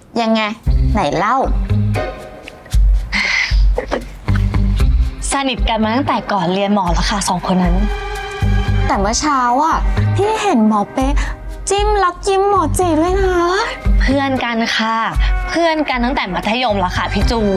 ยังไงไหนเล่าสนิทกันมาตั้งแต่ก่อนเรียนหมอแล้วค่ะ2 คนนั้นแต่เมื่อเช้าอ่ะพี่เห็นหมอเป๊ะจิ้มรักยิ้มหมอจีด้วยนะเพื่อนกันค่ะเพื่อนกันตั้งแต่มัธยมแล้วค่ะพี่จู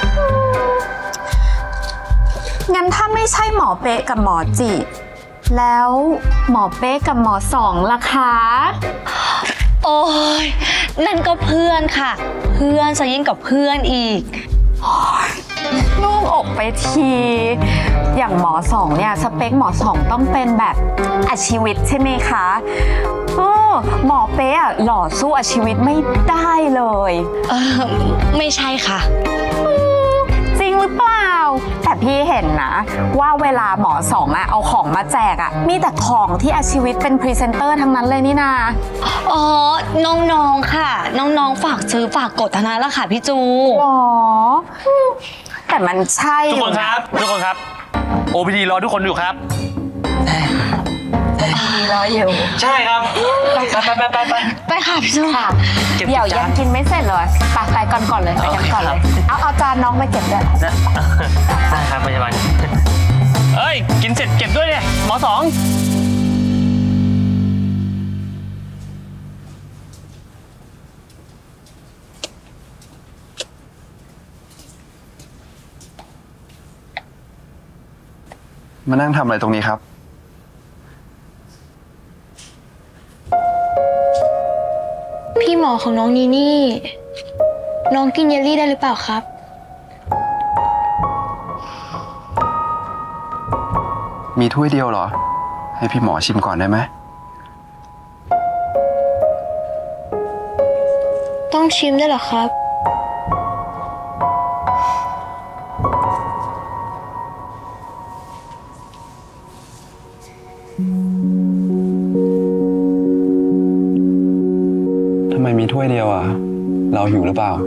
งั้นถ้าไม่ใช่หมอเป๊ะกับหมอจีแล้วหมอเป๊ะกับหมอสองล่ะคะโอ้ยนั่นก็เพื่อนค่ะเพื่อนซะยิ่งกับเพื่อนอีกโล่งอกไปทีอย่างหมอสองเนี่ยสเปคหมอสองต้องเป็นแบบอาชีวิตใช่ไหมคะหมอเป๊ะหล่อสู้อาชีวิตไม่ได้เลยไม่ใช่ค่ะจริงหรือเปล่าแต่พี่เห็นนะว่าเวลาหมอสองเอาของมาแจกมีแต่ของที่อาชีวิตเป็นพรีเซนเตอร์ทั้งนั้นเลยนี่นาอ๋อน้องๆค่ะน้องๆฝากซื้อฝากกดทั้งนั้นละค่ะพี่จูหรอแต่มันใช่ทุกคนครับ OPD รอทุกคนอยู่ครับรออยู่ใช่ครับไปค่ะพี่จูค่ะเดี๋ยวยังกินไม่เสร็จเลยไปก่อนเลยไปกันก่อนเลยเอาจานน้องไปเก็บด้วยได้ครับพยาบาลเอ้ยกินเสร็จเก็บด้วยเนี่ยหมอสองมานั่งทำอะไรตรงนี้ครับพี่หมอของน้องนีนี่น้องกินเยลลี่ได้หรือเปล่าครับมีถ้วยเดียวเหรอให้พี่หมอชิมก่อนได้ไหมต้องชิมได้เหรอครับทำไมมีถ้วยเดียวเราหิวหรือเปล่า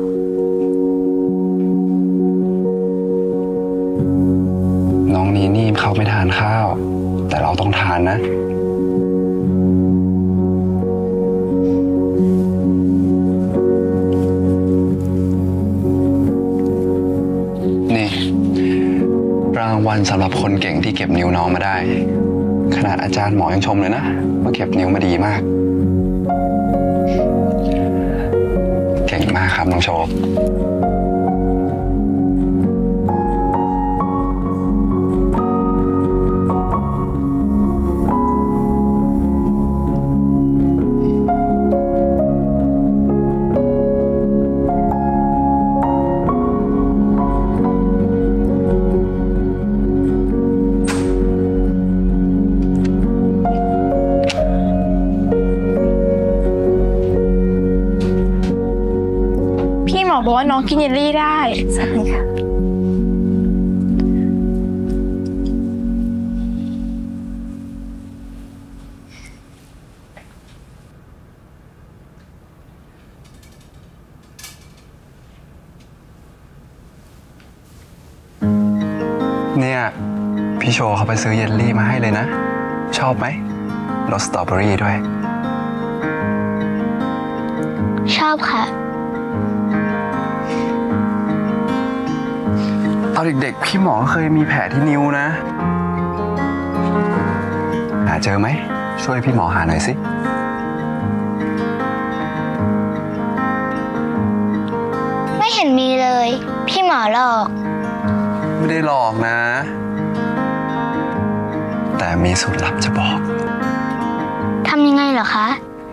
น้องนี่เขาไม่ทานข้าวแต่เราต้องทานนะนี่รางวัลสำหรับคนเก่งที่เก็บนิ้วน้องมาได้ขนาดอาจารย์หมอยังชมเลยนะว่าเก็บนิ้วมาดีมากเก่งมากครับน้องโชคบอกว่าน้องกินเยลลี่ได้สวัสดีค่ะเนี่ยพี่โชว์เขาไปซื้อเยลลี่มาให้เลยนะชอบไหมรสสตรอเบอรี่ด้วยชอบค่ะตอนเด็กๆพี่หมอเคยมีแผลที่นิ้วนะหาเจอไหมช่วยพี่หมอหาหน่อยสิไม่เห็นมีเลยพี่หมอหลอกไม่ได้หลอกนะแต่มีสูตรลับจะบอกทำยังไงเหรอคะ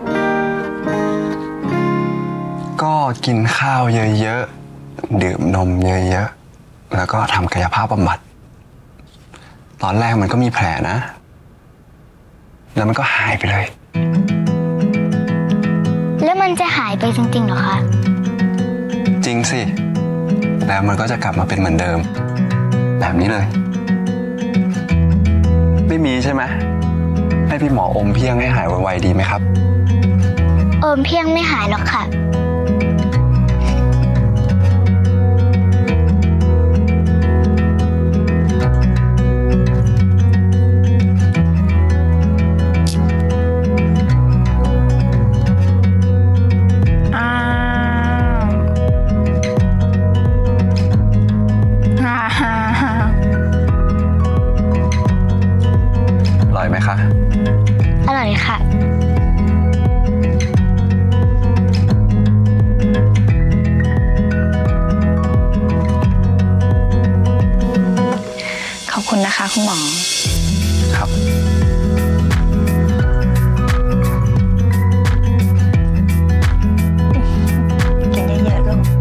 ก็กินข้าวเยอะๆดื่มนมเยอะๆแล้วก็ทำกายภาพบำบัดตอนแรกมันก็มีแผลนะแล้วมันก็หายไปเลยแล้วมันจะหายไปจริงๆเหรอคะจริงสิแล้วมันก็จะกลับมาเป็นเหมือนเดิมแบบนี้เลยไม่มีใช่ไหมให้พี่หมออมเพียงให้หายไวๆดีไหมครับอมเพียงไม่หายหรอกค่ะคุณหมอครับกินเยอะๆลูก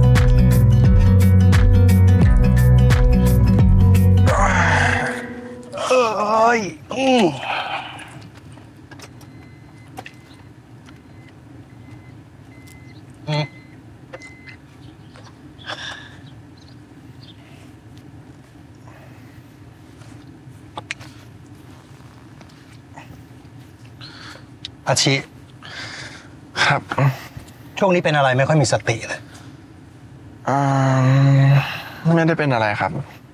อาชิครับช่วงนี้เป็นอะไรไม่ค่อยมีสติเลยไม่ได้เป็นอะไรครับ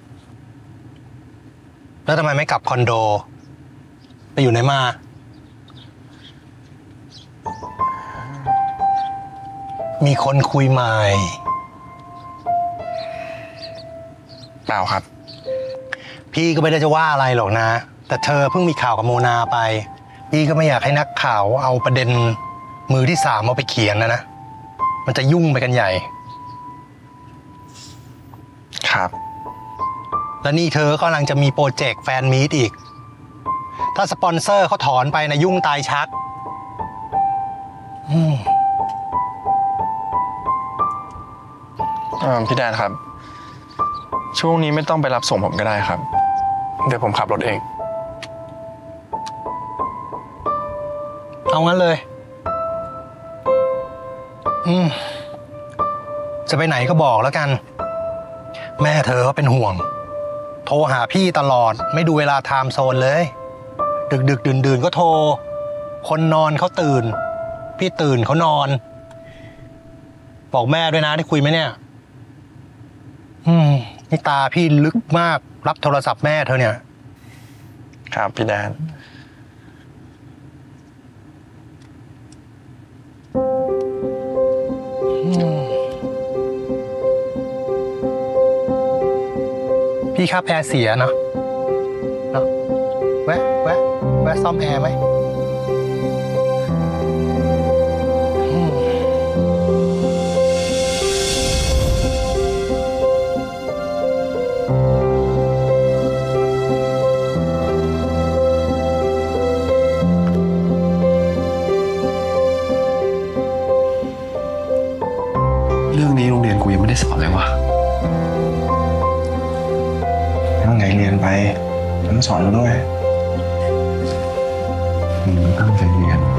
แล้วทำไมไม่กลับคอนโด ไปอยู่ไหนมา มีคนคุยใหม่เปล่าครับพี่ก็ไม่ได้จะว่าอะไรหรอกนะ แต่เธอเพิ่งมีข่าวกับโมนาไป พี่ก็ไม่อยากให้นักข่าวเอาประเด็นมือที่3เอาไปเขียนนะ มันจะยุ่งไปกันใหญ่ครับแล้วนี่เธอก็กำลังจะมีโปรเจกต์แฟนมีตอีก ถ้าสปอนเซอร์เขาถอนไปนะยุ่งตายชักพี่แดนครับ ช่วงนี้ไม่ต้องไปรับส่งผมก็ได้ครับ เดี๋ยวผมขับรถเองเอางั้นเลย จะไปไหนก็บอกแล้วกัน แม่เธอก็เป็นห่วง โทรหาพี่ตลอด ไม่ดูเวลาไทม์โซนเลย ดึกดื่นก็โทร คนนอนเขาตื่น พี่ตื่นเขานอน บอกแม่ด้วยนะได้คุยไหมเนี่ยนี่ตาพี่ลึกมากรับโทรศัพท์แม่เธอเนี่ยครับพี่แดนพี่ครับแอร์เสียเนาะแวะซ่อมแอร์ไหมเรื่องนี้โรงเรียนกูยังไม่ได้สอนเลยวะตั้งใจเรียนไปต้องสอนเราด้วยมึงตั้งใจเรียน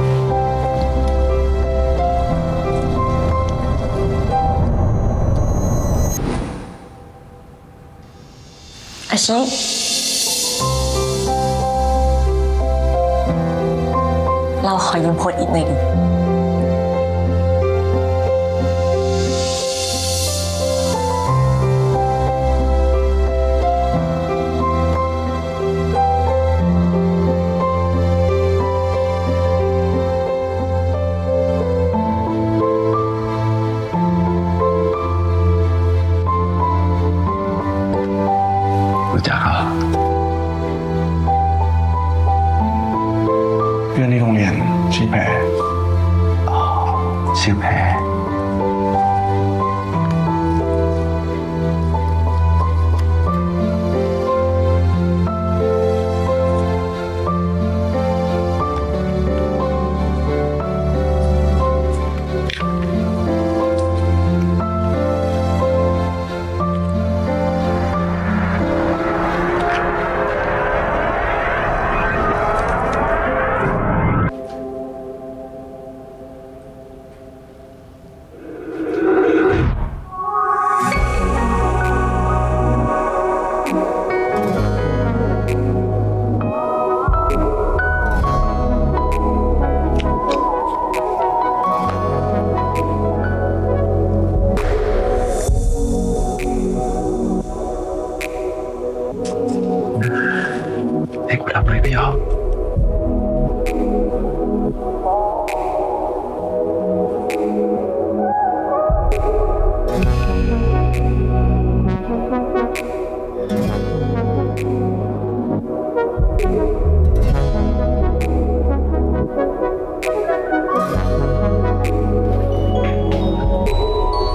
อาชิ เราขอยืมโพสอีกหน่อยดิรู้จักเหรอเพื่อนที่โรงเรียนชื่อแพรชื่อแพรให้กูทำอะไรไม่ยอม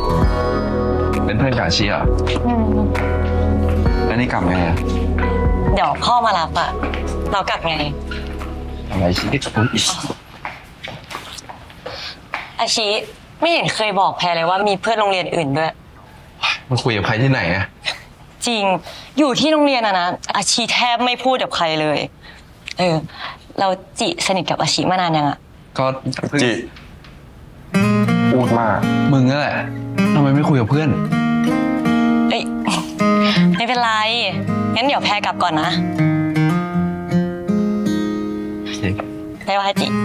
เป็นเพื่อนกับอาชีเหรอแล้วนี่กลับไงอ่ะเดี๋ยวพ่อมารับอะเรากลับไงอะไรชีวิตของอีกอาชิไม่เห็นเคยบอกแพรเลยว่ามีเพื่อนโรงเรียนอื่นด้วยมันคุยกับใครที่ไหนอะจริงอยู่ที่โรงเรียนนะอาชิแทบไม่พูดกับใครเลยเราจิสนิทกับอาชิมานานยังอะก็จิพูดมากมึงนั่นแหละทำไมไม่คุยกับเพื่อนไม่เป็นไรงั้นเดี๋ยวแพรกลับก่อนนะบ๊ายบายจิ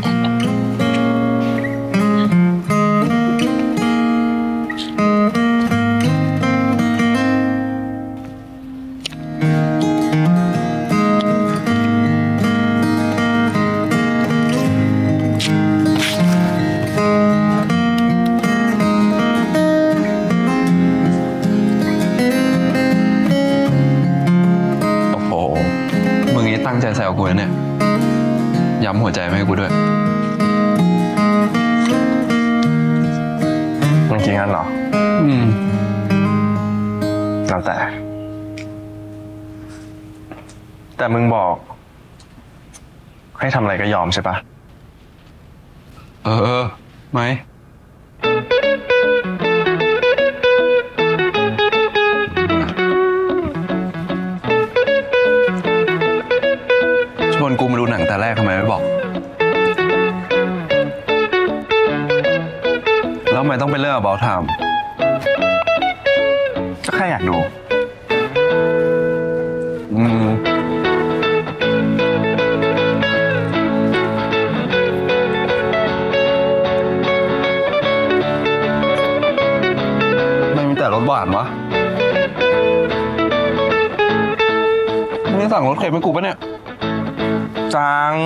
ตั้งใจแซวกูนะเนี่ยย้ำหัวใจมาให้กูด้วยมันคิดงั้นเหรอแล้วแต่มึงบอกให้ทำอะไรก็ยอมใช่ปะไหมชวนกูมาดูหนังแต่แรกทำไมไม่บอกแล้วทำไมต้องไปเลิกAbout Timeก็แค่อยากดูไม่มีแต่รสหวานวะนี่สั่งรสเค็มให้กูปะเนี่ยจัง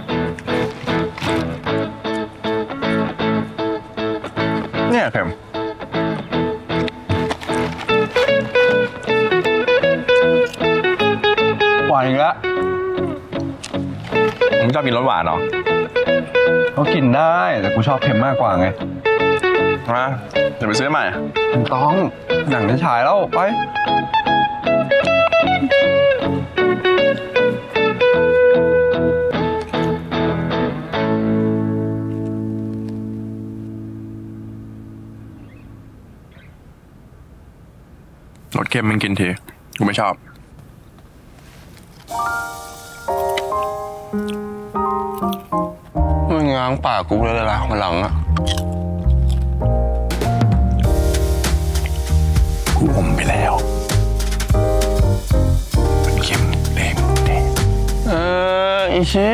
เนี่ยเค็มหวานอีกแล้วมึงชอบกินรสหวานเหรอก็กินได้แต่กูชอบเค็มมากกว่าไงนะเดี๋ยวไปซื้อใหม่ต้องหนังจะฉายแล้วไปรสเค็มมันกินทีกูไม่ชอบมันง้างปากกูเลยล่ะมาหลังอ่ะกูอมไปแล้วมันเค็มแรงอิชิ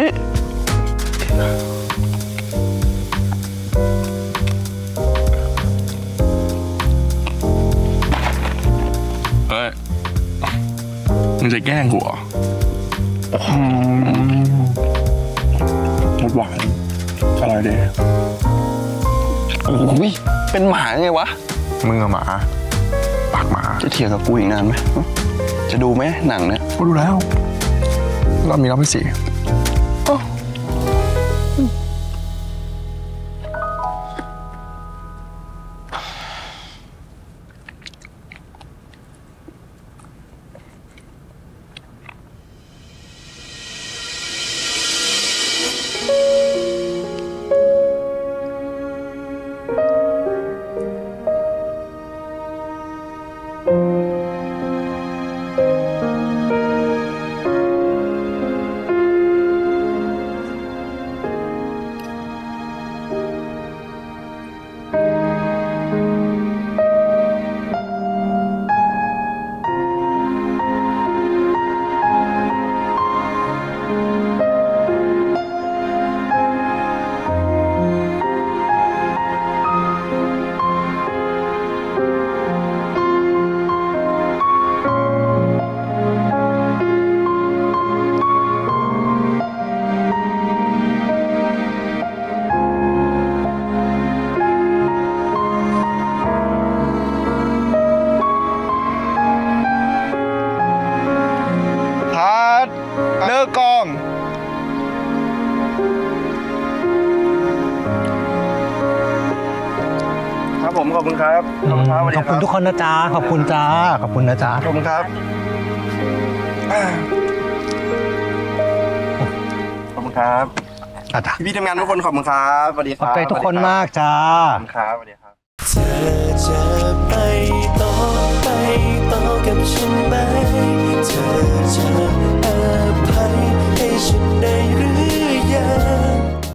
มึงจะแกล้งกูเหรอรสหวานอร่อยดีโอ้ยเป็นหมาไงวะมึงอะหมาปากหมาจะเถียงกับกูอีกนานไหมจะดูไหมหนังเนี่ยก็ดูแล้วรอบนี้รอบที่4เลิกกองครับผมขอบคุณครับขอบคุณครับขอบคุณทุกคนนะจ๊ะขอบคุณจ้าขอบคุณนะจ๊ะขอบคุณครับครับอ่ะจ้ะพี่ทำงานทุกคนขอบคุณครับสวัสดีคขอบรับใจทุกคนมากจ้าขอบคุณครับสวัสดีครับเธอจะไปต่อกับฉันไหมเธอจะ